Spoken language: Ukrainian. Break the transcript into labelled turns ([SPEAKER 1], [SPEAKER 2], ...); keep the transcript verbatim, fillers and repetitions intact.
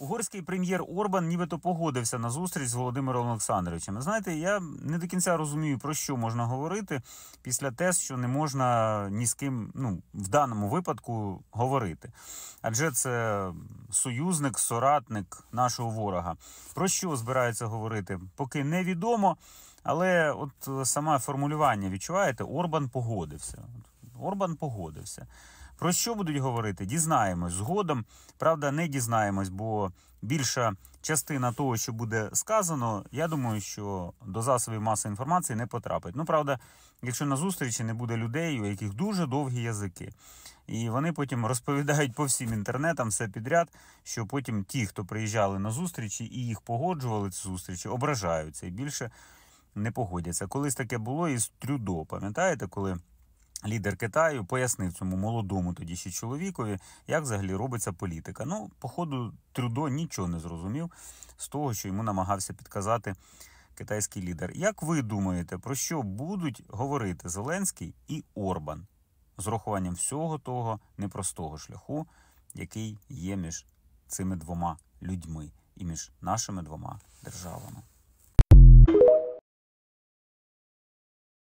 [SPEAKER 1] Угорський прем'єр Орбан нібито погодився на зустріч з Володимиром Олександровичем. Знаєте, я не до кінця розумію, про що можна говорити після тез, що не можна ні з ким, ну, в даному випадку говорити. Адже це союзник, соратник нашого ворога. Про що збирається говорити, поки невідомо. Але от саме формулювання, відчуваєте, Орбан погодився. Орбан погодився. Про що будуть говорити? Дізнаємось згодом. Правда, не дізнаємось, бо більша частина того, що буде сказано, я думаю, що до засобів масової інформації не потрапить. Ну, правда, якщо на зустрічі не буде людей, у яких дуже довгі язики. І вони потім розповідають по всім інтернетам все підряд, що потім ті, хто приїжджали на зустрічі і їх погоджували ці зустрічі, ображаються і більше не погодяться. Колись таке було із Трюдо, пам'ятаєте, коли лідер Китаю пояснив цьому молодому тоді ще чоловікові, як взагалі робиться політика. Ну, походу, Трюдо нічого не зрозумів з того, що йому намагався підказати китайський лідер. Як ви думаєте, про що будуть говорити Зеленський і Орбан з урахуванням всього того непростого шляху, який є між цими двома людьми і між нашими двома державами?